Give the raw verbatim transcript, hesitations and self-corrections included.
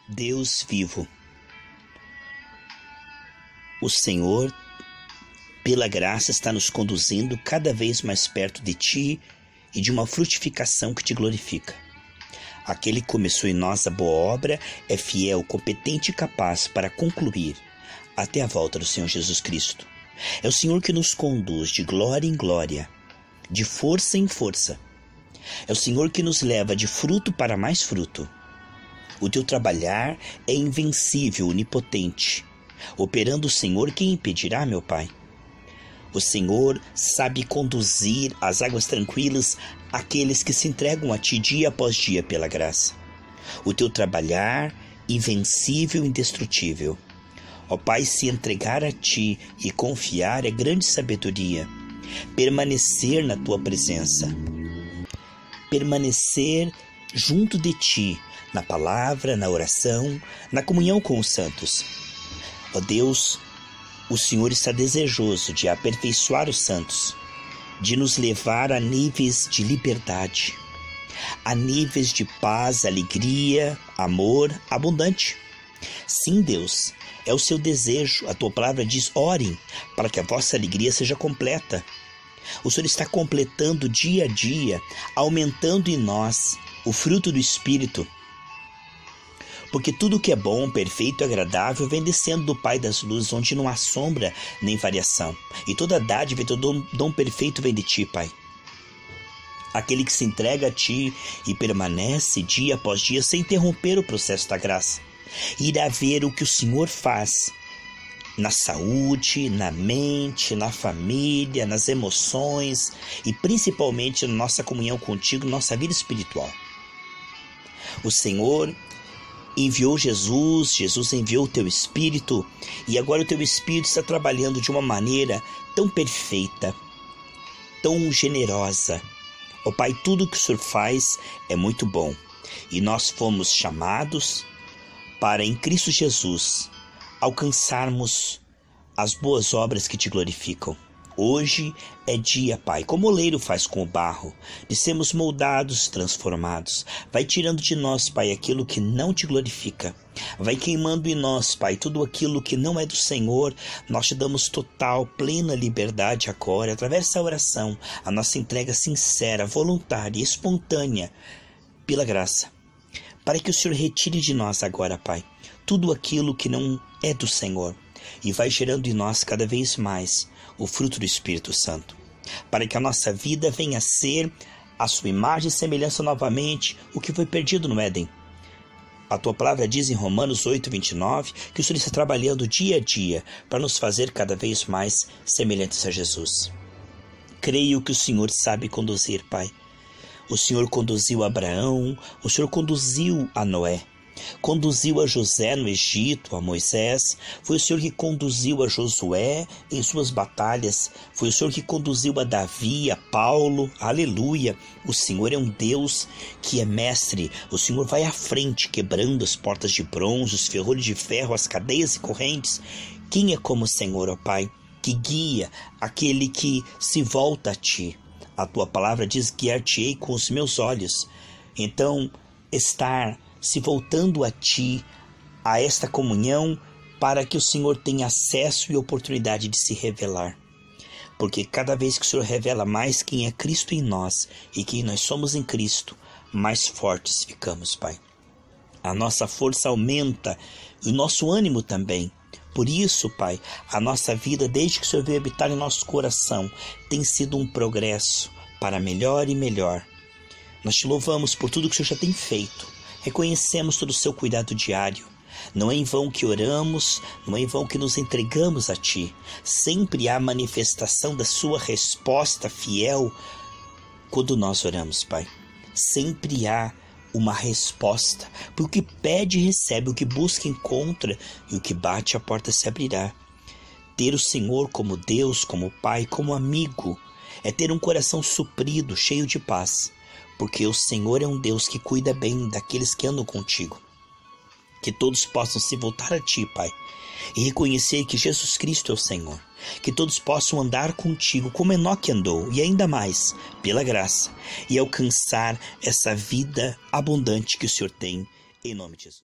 Deus vivo, o Senhor, pela graça, está nos conduzindo cada vez mais perto de Ti e de uma frutificação que Te glorifica. Aquele que começou em nós a boa obra é fiel, competente e capaz para concluir até a volta do Senhor Jesus Cristo. É o Senhor que nos conduz de glória em glória, de força em força. É o Senhor que nos leva de fruto para mais fruto. O Teu trabalhar é invencível, onipotente. Operando o Senhor, quem impedirá, meu Pai? O Senhor sabe conduzir às águas tranquilas aqueles que se entregam a Ti dia após dia pela graça. O Teu trabalhar, invencível e indestrutível. Ó Pai, se entregar a Ti e confiar é grande sabedoria. Permanecer na Tua presença. Permanecer junto de Ti, na palavra, na oração, na comunhão com os santos. Ó Deus, o Senhor está desejoso de aperfeiçoar os santos, de nos levar a níveis de liberdade, a níveis de paz, alegria, amor abundante. Sim, Deus, é o Seu desejo. A Tua palavra diz: orem para que a vossa alegria seja completa. O Senhor está completando dia a dia, aumentando em nós o fruto do Espírito. Porque tudo que é bom, perfeito e agradável vem descendo do Pai das luzes, onde não há sombra nem variação. E toda dádiva e todo dom perfeito vem de Ti, Pai. Aquele que se entrega a Ti e permanece dia após dia sem interromper o processo da graça, irá ver o que o Senhor faz na saúde, na mente, na família, nas emoções e principalmente na nossa comunhão contigo, nossa vida espiritual. O Senhor enviou Jesus, Jesus enviou o Teu Espírito e agora o Teu Espírito está trabalhando de uma maneira tão perfeita, tão generosa. Ó Pai, tudo que o Senhor faz é muito bom e nós fomos chamados para, em Cristo Jesus, alcançarmos as boas obras que Te glorificam. Hoje é dia, Pai, como o oleiro faz com o barro, de sermos moldados, transformados. Vai tirando de nós, Pai, aquilo que não Te glorifica. Vai queimando em nós, Pai, tudo aquilo que não é do Senhor. Nós Te damos total, plena liberdade agora, através dessa oração, a nossa entrega sincera, voluntária e espontânea, pela graça. Para que o Senhor retire de nós agora, Pai, tudo aquilo que não é do Senhor. E vai gerando em nós cada vez mais o fruto do Espírito Santo, para que a nossa vida venha a ser a Sua imagem e semelhança novamente, o que foi perdido no Éden. A Tua palavra diz em Romanos oito, vinte e nove, que o Senhor está trabalhando dia a dia para nos fazer cada vez mais semelhantes a Jesus. Creio que o Senhor sabe conduzir, Pai. O Senhor conduziu a Abraão, o Senhor conduziu a Noé. Conduziu a José no Egito, a Moisés. Foi o Senhor que conduziu a Josué em suas batalhas. Foi o Senhor que conduziu a Davi, a Paulo. Aleluia! O Senhor é um Deus que é mestre. O Senhor vai à frente, quebrando as portas de bronze, os ferrolhos de ferro, as cadeias e correntes. Quem é como o Senhor, ó Pai, que guia aquele que se volta a Ti? A Tua palavra diz: guiar-te-ei com os meus olhos. Então, estar se voltando a Ti, a esta comunhão, para que o Senhor tenha acesso e oportunidade de se revelar. Porque cada vez que o Senhor revela mais quem é Cristo em nós e quem nós somos em Cristo, mais fortes ficamos, Pai. A nossa força aumenta e o nosso ânimo também. Por isso, Pai, a nossa vida, desde que o Senhor veio habitar em nosso coração, tem sido um progresso para melhor e melhor. Nós Te louvamos por tudo que o Senhor já tem feito. Reconhecemos todo o Seu cuidado diário. Não é em vão que oramos, não é em vão que nos entregamos a Ti. Sempre há manifestação da Sua resposta fiel quando nós oramos, Pai. Sempre há uma resposta. Porque o que pede, recebe. O que busca, encontra. E o que bate, a porta se abrirá. Ter o Senhor como Deus, como Pai, como amigo, é ter um coração suprido, cheio de paz. Porque o Senhor é um Deus que cuida bem daqueles que andam contigo. Que todos possam se voltar a Ti, Pai, e reconhecer que Jesus Cristo é o Senhor. Que todos possam andar contigo como Enoque andou, e ainda mais, pela graça, e alcançar essa vida abundante que o Senhor tem, em nome de Jesus.